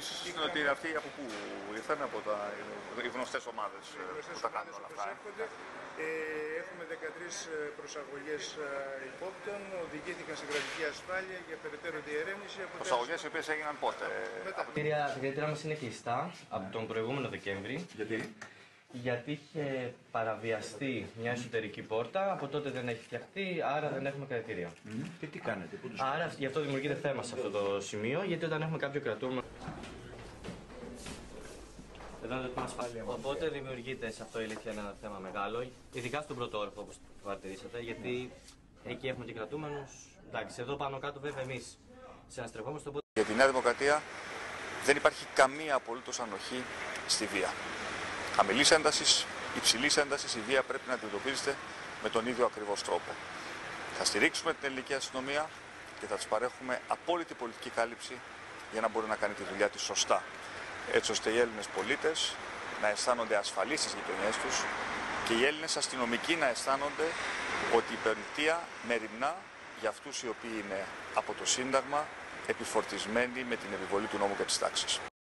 εκτιμήσεις είναι ότι αυτοί από πού ήρθαν, από οι γνωστές ομάδες που τα κάνουν όλα αυτά. Έχουμε 13 προσαγωγές υπόπτων, οδηγήθηκαν σε κρατική ασφάλεια για περαιτέρω διερεύνηση. Προσαγωγές οι οποίες έγιναν πότε? Τα κτίρια μας είναι κλειστά από τον προηγούμενο Δεκέμβρη. Γιατί είχε παραβιαστεί μια εσωτερική πόρτα, από τότε δεν έχει φτιαχτεί, άρα δεν έχουμε κρατητήρια. Και τι κάνετε, πού τους Άρα γι' αυτό δημιουργείται θέμα σε αυτό το σημείο, γιατί όταν έχουμε κάποιο κρατούμενο. Εδώ είναι το τμήμα ασφάλεια. Οπότε δημιουργείται σε αυτό η αλήθεια ένα θέμα μεγάλο, ειδικά στον πρώτο όροφο όπως παρατηρήσατε, γιατί εκεί έχουμε και κρατούμενους. Εντάξει, εδώ πάνω κάτω βέβαια εμείς συναστρεφόμαστε. Για τη Νέα Δημοκρατία δεν υπάρχει καμία απολύτως ανοχή στη βία. Χαμηλής έντασης, υψηλής έντασης, η βία πρέπει να αντιμετωπίζεται με τον ίδιο ακριβώς τρόπο. Θα στηρίξουμε την ελληνική αστυνομία και θα της παρέχουμε απόλυτη πολιτική κάλυψη για να μπορεί να κάνει τη δουλειά της σωστά. Έτσι ώστε οι Έλληνες πολίτες να αισθάνονται ασφαλείς στις γειτονιές τους και οι Έλληνες αστυνομικοί να αισθάνονται ότι η πολιτεία μεριμνά για αυτούς οι οποίοι είναι από το Σύνταγμα επιφορτισμένοι με την επιβολή του νόμου και της τάξης.